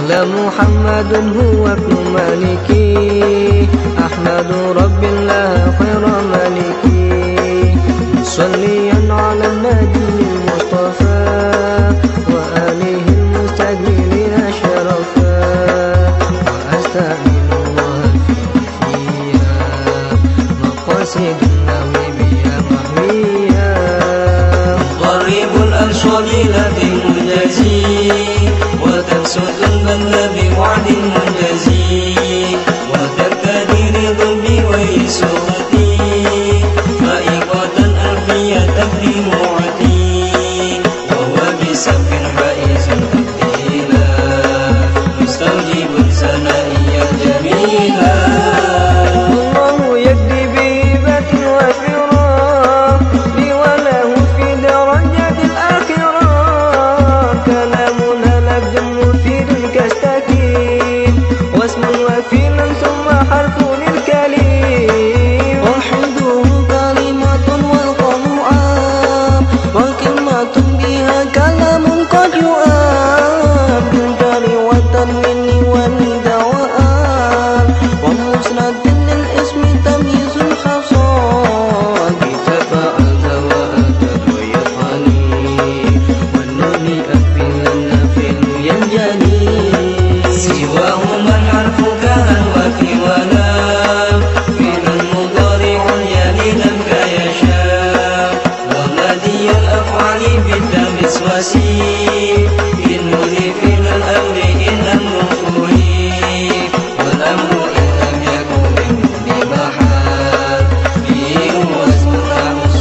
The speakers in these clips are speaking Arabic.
قال محمد هو ابن مالكي، أحمد رب الله خير مالكي، صليا على النبي المصطفى وآله المستكبرين شرفا، وأستعين الله فيها مقاصد النوي بها محمية. مقرب الأرشاد لدي المنجزي، وتبسط المن بوعد منجزي، وترتدي للذنب ويسوتي، فائقة ألفية تبدي موعتي، وهو بسبب حائز تبديلا، مستوجب ثنائيا جميلا. الله يجدي بهبة وفرا لي وله في درجة الآخرة، كلامنا لفظ مفيد كالسكين، واسم وفيل ثم حرف للكليم، وحده كلمة والقول عام، وكلمة بها كلام قد يؤام، بالجر والتنوين والدوام، ومسند للاسم تمييز الحصان، بتفاعل وأتت ويفعلي، والنون أفل النفل ينجلي، سواهما الحرف كان وفي ولام، فعل مضارع يلي لم كيشاء، ومادي الأفعال بالتمس وسيم، بالنور فعل الأمر إن أمر فريق، والأمر إن لم يكن بالنون محال، به هو اسم نحو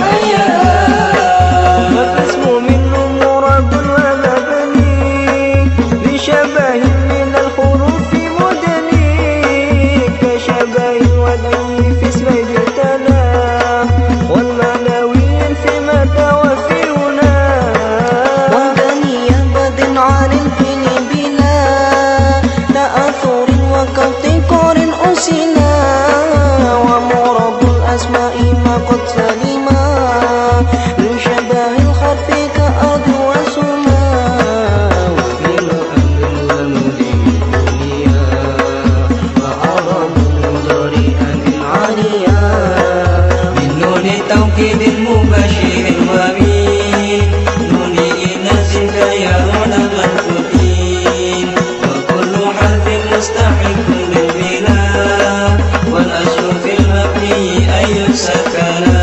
وحياة. والاسم منه مراد ومبني لشبه من الحروف مدني، كشبه الوجه في اسم اجتنى، والمعنوي في متى وفي هنا، وبنيابة عن الفعل بلا تأثر وكافتقار أسنا، ومراد الأسماء ما قد سلما، من شبه الحرف كأرض وسماء، وفي أمر ومدين الدنيا، وأعرب مضارئا عاليا، من نون توكيد المبشر الوبين، نون إناث كيرون منفوتين، وكل حرف مستحق للبناء، والأصل في المبني أن يسكنا،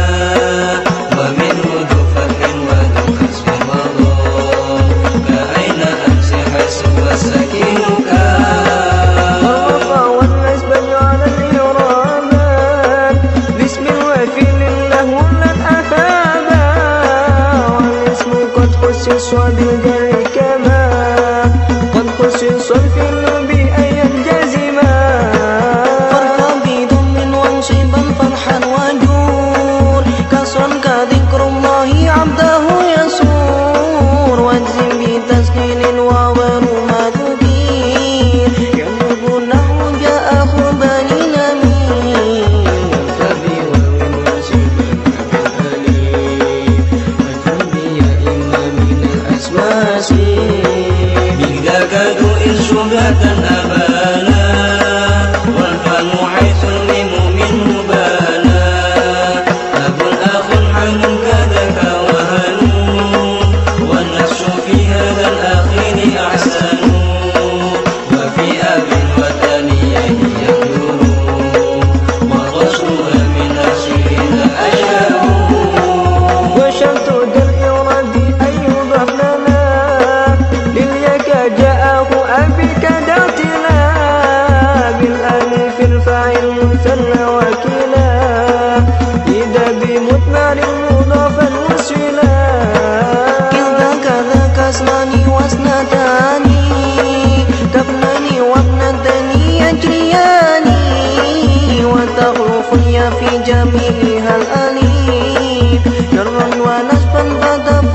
ومنه ذو فتح وذو كسر وضم، كأين أمس حيث والسكين كان. والرفع والنسب على الإعرابات، باسم وفيل له لن أثابا، والاسم قد خصص بالجر كما قد خصص الفعل بأن ينجزما، فرفع بضم وانصبا فرحا وجور، كسرا كذكر الله عبده يسور، واجزم بتسكين وغير مذكير، ينوب نحو جاءه بني نمير، والتبي والوسيم بالأليف، والتنبي إما من الأسواس، بذاك ذو إذ شبهة أبانا، والفم حيث الميم منه بانا، أب أخ حن كذاك وهنون، والنفس في هذا الأخير أحسن، وفي أب وثانيه يكثرون، وغسلها من أصلها أشهر. وشرط الإراد أن يضاف لنا لليك جاءه أبي كداتنا، بالألف الفاعل مثنى وكلا، إذا بمثمر مضافا وسلا، كذا كذاك اسمان واثنتان، تبنان وابنتان يجريان، وتغرف اليا في جميعها الأليف، جرا ونسبا فتبقى